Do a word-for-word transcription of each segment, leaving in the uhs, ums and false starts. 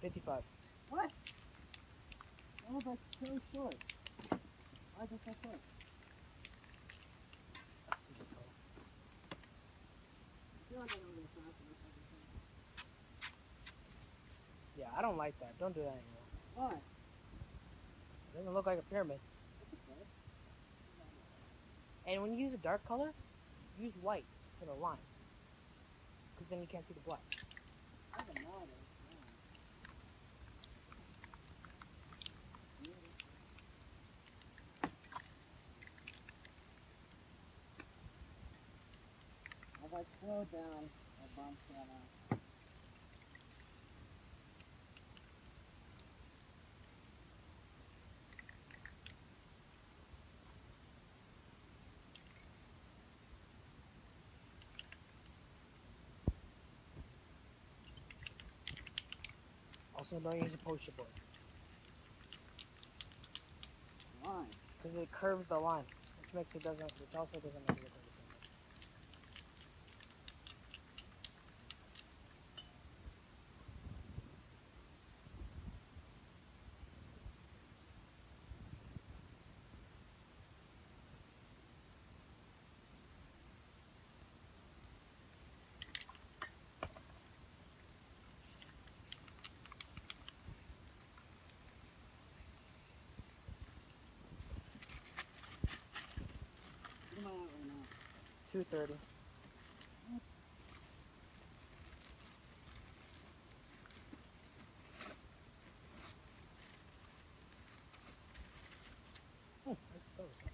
fifty-five. What? Oh, that's so short. Why is that so short? That's what it's called. I feel like I don't get fast enough every time. Yeah, I don't like that. Don't do that anymore. Why? It doesn't look like a pyramid. That's okay. And when you use a dark color, use white for the line. Because then you can't see the black. I have a model. I've like slowed down a bunch right now. Also, don't use a poster board. Why? Because it curves the line, which makes it doesn't, which also doesn't make it look like a pyramid. What am I at right now? two thirty. What? Hmm, I can sell this one.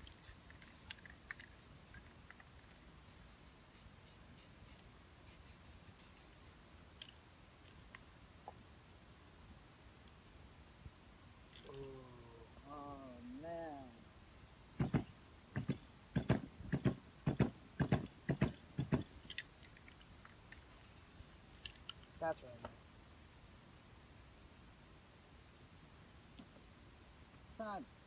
Ooh. Oh man. That's really nice. Time.